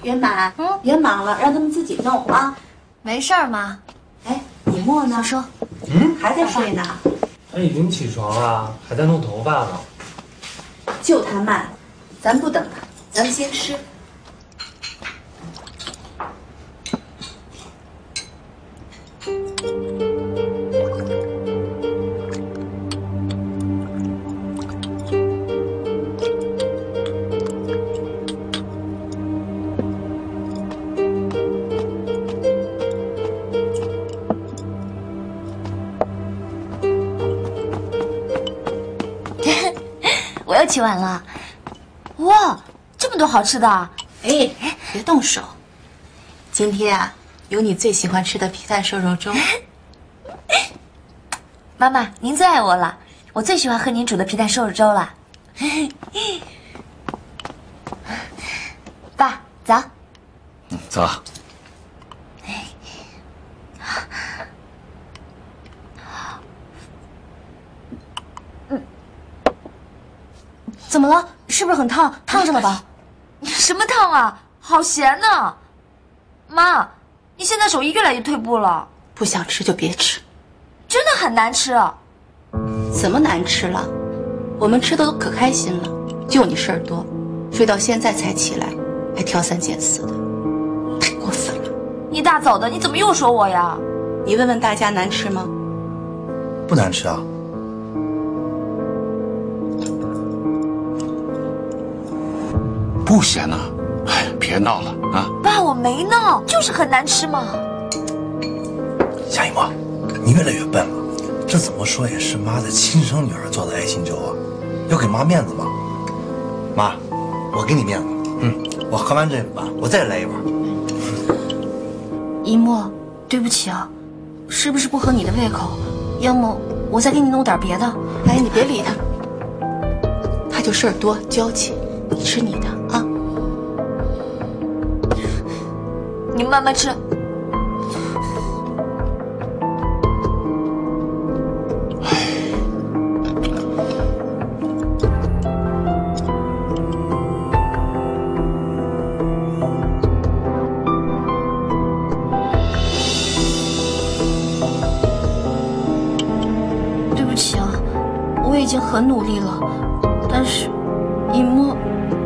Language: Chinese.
圆满，别忙了，让他们自己弄啊。 没事儿，妈。 哎，你莫呢？ 说， 还在睡呢。 他已经起床了，还在弄头发呢。 就他慢，咱不等了，咱们先吃。 我又起晚了。哇，这么多好吃的！ 哎，别动手。今天啊，有你最喜欢吃的皮蛋瘦肉粥。 妈妈，您最爱我了，我最喜欢喝您煮的皮蛋瘦肉粥了。爸，走。 走。 怎么了？是不是很烫？烫着了吧？什么烫啊？好咸呢！妈，你现在手艺越来越退步了。 不想吃就别吃。 真的很难吃。 怎么难吃了？我们吃的都可开心了，就你事儿多，睡到现在才起来，还挑三拣四的，太过分了。 一大早的，你怎么又说我呀？ 你问问大家难吃吗？ 不难吃啊。 不咸呐，哎，别闹了啊！ 爸，我没闹，就是很难吃嘛。 夏一墨，你越来越笨了。这怎么说也是妈的亲生女儿做的爱心粥啊，要给妈面子嘛。妈，我给你面子。我喝完这碗，我再来一碗。 一墨，对不起啊，是不是不合你的胃口？要么我再给你弄点别的。 哎，你别理他，他就事儿多娇气。你吃你的啊， 你慢慢吃。对不起啊，我已经很努力了，但是一墨。